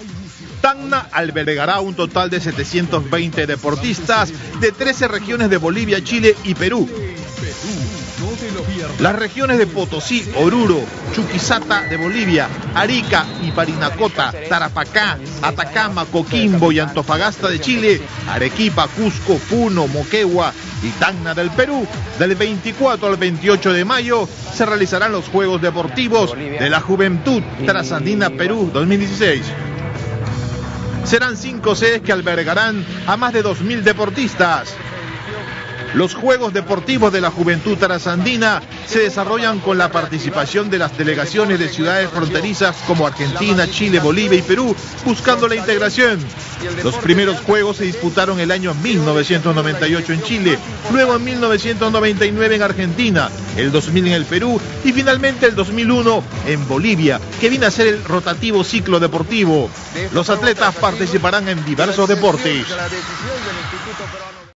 Tacna albergará un total de 720 deportistas de 13 regiones de Bolivia, Chile y Perú. Las regiones de Potosí, Oruro, Chuquisaca de Bolivia, Arica y Parinacota, Tarapacá, Atacama, Coquimbo y Antofagasta de Chile, Arequipa, Cusco, Puno, Moquegua y Tacna del Perú, del 24 al 28 de mayo se realizarán los Juegos Deportivos de la Juventud Trasandina Perú 2016. Serán 5 sedes que albergarán a más de 2.000 deportistas. Los Juegos Deportivos de la Juventud Trasandina se desarrollan con la participación de las delegaciones de ciudades fronterizas como Argentina, Chile, Bolivia y Perú, buscando la integración. Los primeros Juegos se disputaron el año 1998 en Chile, luego en 1999 en Argentina, el 2000 en el Perú y finalmente el 2001 en Bolivia, que viene a ser el rotativo ciclo deportivo. Los atletas participarán en diversos deportes.